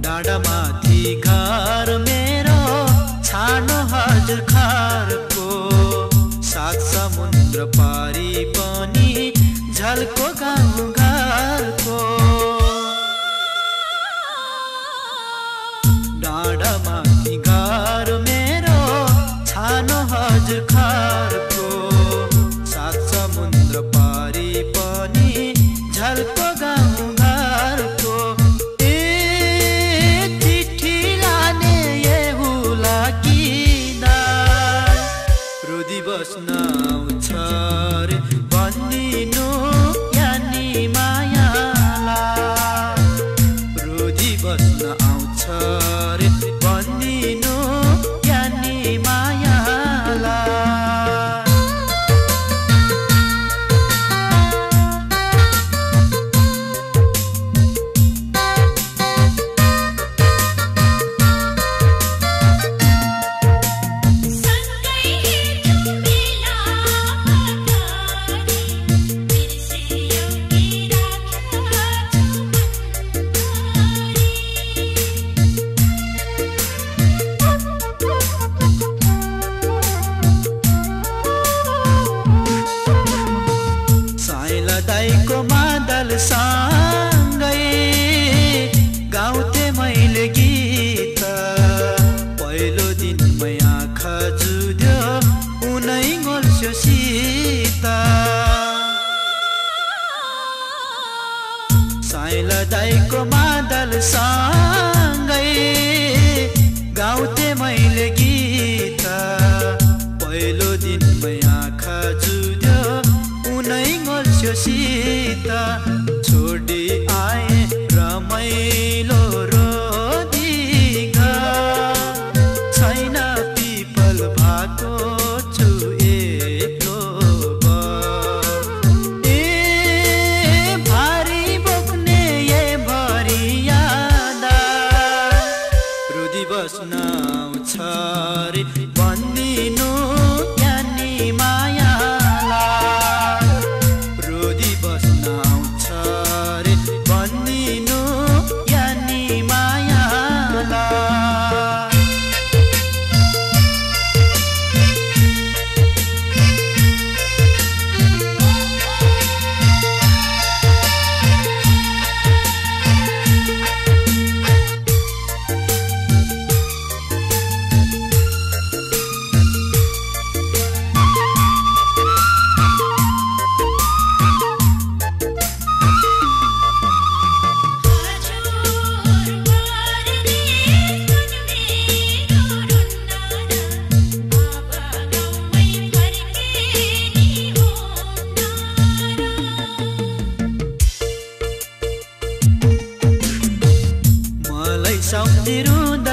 डाँडामाथि घर मेरो छानो हजुर खारको सात समुद्र पारी पनि झल्को गाउँ घरको डाँडामाथि घर मेरो छानो हजुर खारको सात समुद्र पारी पनि झल्को गाउँ घरको बस्न आउँछ रे भन्दिनु यानी मायाला रोजी बस्न आउँछ रे भन्दिनु यानी मायाला दाइको मादल सँगै गाउँथे मैले गीत पहिलो दिनमै आँखा जुध्यो उनै गोल्स्यो सीता साइला दाइको मादल सँगै गाउँथे मैले गीत पहिलो दिनमै आँखा जुध्यो उनै गोल्स्यो सीता छोडी आए रमाइलो रोदी घर छैन पिपल भएको छु एक्लो ए भारी बोक्ने ए भरि याद रोदी बस्न आउँछ रे भन्दिनु यानी मायाला रोदी बस्न आउँछ रे भन्दिनु यानी मायाला सम्झिनु